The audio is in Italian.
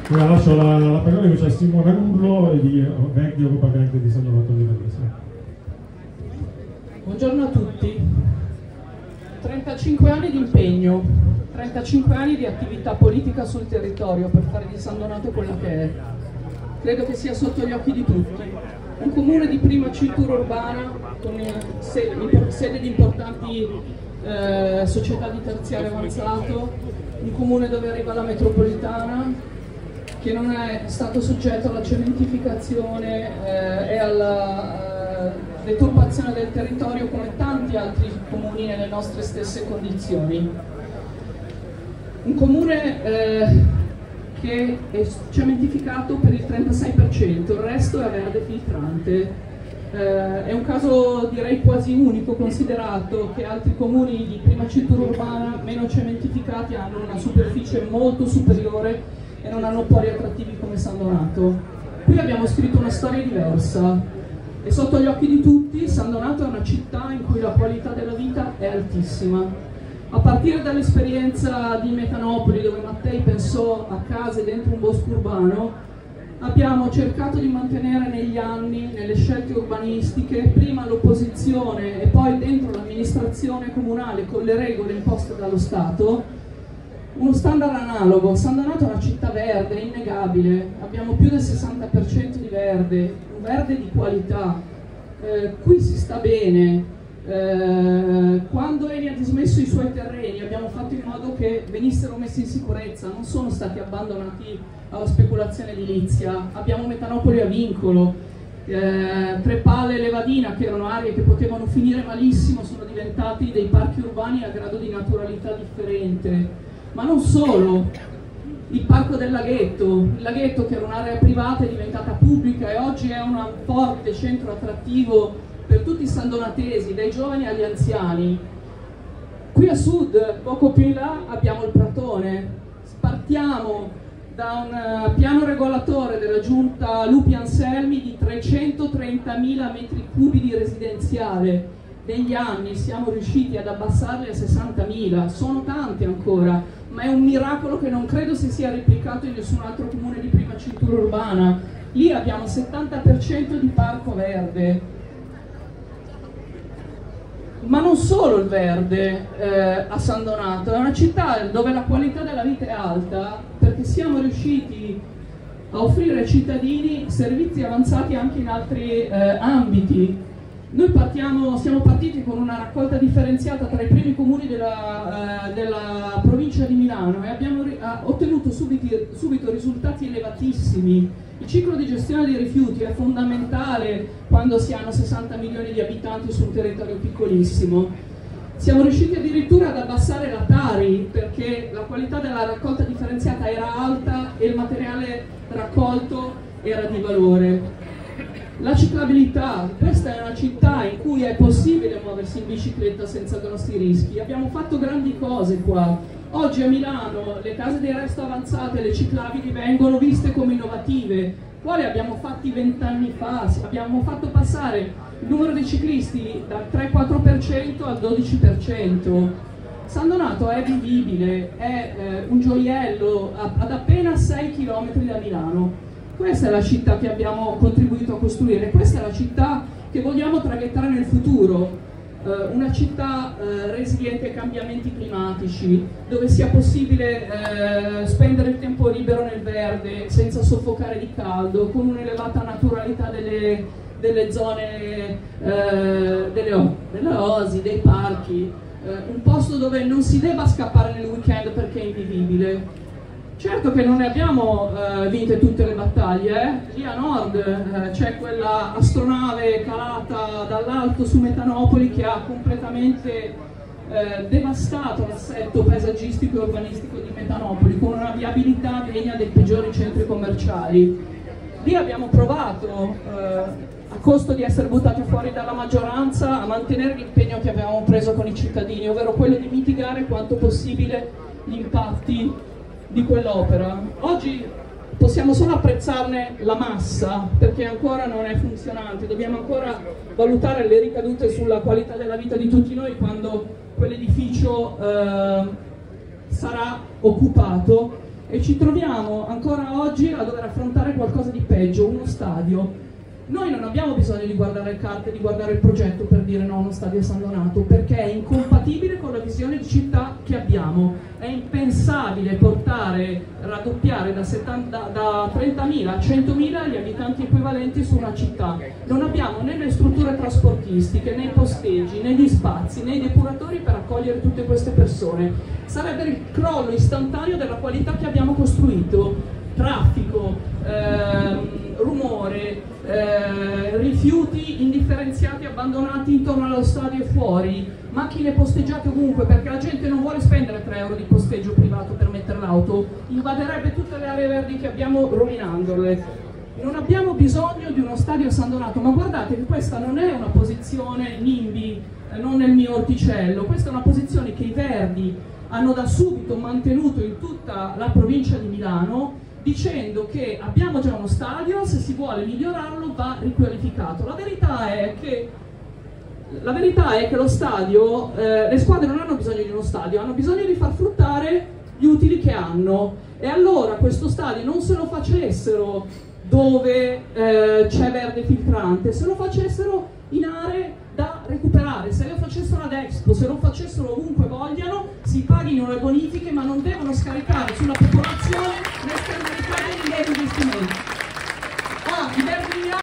Ora lascio la parola invece a Simona Urlo di Verdi Propaganda di San Donato di Ravenna. Buongiorno a tutti. 35 anni di impegno, 35 anni di attività politica sul territorio per fare di San Donato quello che è. Credo che sia sotto gli occhi di tutti. Un comune di prima cintura urbana, con sede di importanti società di terziario avanzato, un comune dove arriva la metropolitana, che non è stato soggetto alla cementificazione e alla deturpazione del territorio come tanti altri comuni nelle nostre stesse condizioni. Un comune che è cementificato per il 36%, il resto è a verde filtrante. È un caso direi quasi unico, considerato che altri comuni di prima cintura urbana meno cementificati hanno una superficie molto superiore e non hanno poli attrattivi come San Donato. Qui abbiamo scritto una storia diversa e sotto gli occhi di tutti San Donato è una città in cui la qualità della vita è altissima. A partire dall'esperienza di Metanopoli, dove Mattei pensò a case dentro un bosco urbano, abbiamo cercato di mantenere negli anni, nelle scelte urbanistiche, prima l'opposizione e poi dentro l'amministrazione comunale con le regole imposte dallo Stato, uno standard analogo. San Donato è una città verde, innegabile, abbiamo più del 60% di verde, un verde di qualità, qui si sta bene. Quando Eni ha dismesso i suoi terreni abbiamo fatto in modo che venissero messi in sicurezza, non sono stati abbandonati alla speculazione edilizia. Abbiamo Metanopoli a vincolo, Trepale e Levadina, che erano aree che potevano finire malissimo, sono diventati dei parchi urbani a grado di naturalità differente. Ma non solo, il parco del laghetto, il laghetto che era un'area privata è diventata pubblica e oggi è un forte centro attrattivo per tutti i sandonatesi, dai giovani agli anziani. Qui a sud, poco più in là, abbiamo il Pratone. Partiamo da un piano regolatore della giunta Lupi Anselmi di 330.000 metri cubi di residenziale. Negli anni siamo riusciti ad abbassarli a 60.000, sono tanti ancora, ma è un miracolo che non credo si sia replicato in nessun altro comune di prima cintura urbana. Lì abbiamo il 70% di parco verde. Ma non solo il verde a San Donato, è una città dove la qualità della vita è alta perché siamo riusciti a offrire ai cittadini servizi avanzati anche in altri ambiti. Noi siamo partiti con una raccolta differenziata tra i primi comuni della provincia di Milano e abbiamo ottenuto subito risultati elevatissimi. Il ciclo di gestione dei rifiuti è fondamentale quando si hanno 60 milioni di abitanti su un territorio piccolissimo. Siamo riusciti addirittura ad abbassare la Tari perché la qualità della raccolta differenziata era alta e il materiale raccolto era di valore. La ciclabilità, questa è una città in cui è possibile muoversi in bicicletta senza grossi rischi. Abbiamo fatto grandi cose qua. Oggi a Milano le case di resto avanzate, le ciclabili vengono viste come innovative. Qua le abbiamo fatti 20 anni fa, abbiamo fatto passare il numero dei ciclisti dal 3-4% al 12%. San Donato è vivibile, è un gioiello ad appena 6 km da Milano. Questa è la città che abbiamo contribuito a costruire, questa è la città che vogliamo traghettare nel futuro, una città resiliente ai cambiamenti climatici, dove sia possibile spendere il tempo libero nel verde senza soffocare di caldo, con un'elevata naturalità delle zone, delle oasi, dei parchi, un posto dove non si debba scappare nel weekend perché è invivibile. Certo che non ne abbiamo vinte tutte le battaglie, lì a nord c'è quella astronave calata dall'alto su Metanopoli che ha completamente devastato l'assetto paesaggistico e urbanistico di Metanopoli con una viabilità degna dei peggiori centri commerciali. Lì abbiamo provato, a costo di essere buttati fuori dalla maggioranza, a mantenere l'impegno che avevamo preso con i cittadini, ovvero quello di mitigare quanto possibile gli impatti di quell'opera. Oggi possiamo solo apprezzarne la massa perché ancora non è funzionante, dobbiamo ancora valutare le ricadute sulla qualità della vita di tutti noi quando quell'edificio sarà occupato, e ci troviamo ancora oggi a dover affrontare qualcosa di peggio, uno stadio. Noi non abbiamo bisogno di guardare le carte, di guardare il progetto per dire no a uno stadio a San Donato, perché è incompatibile con la visione di città che abbiamo. È impensabile raddoppiare da 30.000 a 100.000 gli abitanti equivalenti su una città. Non abbiamo né le strutture trasportistiche, né i posteggi, né gli spazi, né i depuratori per accogliere tutte queste persone. Sarebbe il crollo istantaneo della qualità che abbiamo costruito. Traffico, rumore, rifiuti indifferenziati abbandonati intorno allo stadio e fuori, macchine posteggiate ovunque perché la gente non vuole spendere 3 euro di posteggio privato per mettere l'auto, invaderebbe tutte le aree verdi che abbiamo rovinandole. Non abbiamo bisogno di uno stadio a San Donato, ma guardate che questa non è una posizione NIMBY, non nel mio orticello, questa è una posizione che i Verdi hanno da subito mantenuto in tutta la provincia di Milano, dicendo che abbiamo già uno stadio, se si vuole migliorarlo va riqualificato. La verità è che lo stadio, le squadre non hanno bisogno di uno stadio, hanno bisogno di far fruttare gli utili che hanno, e allora questo stadio non se lo facessero dove c'è verde filtrante, se lo facessero in aree da recuperare, se lo facessero ad Expo, se lo facessero ovunque vogliano, si paghino le bonifiche, ma non devono scaricare sulla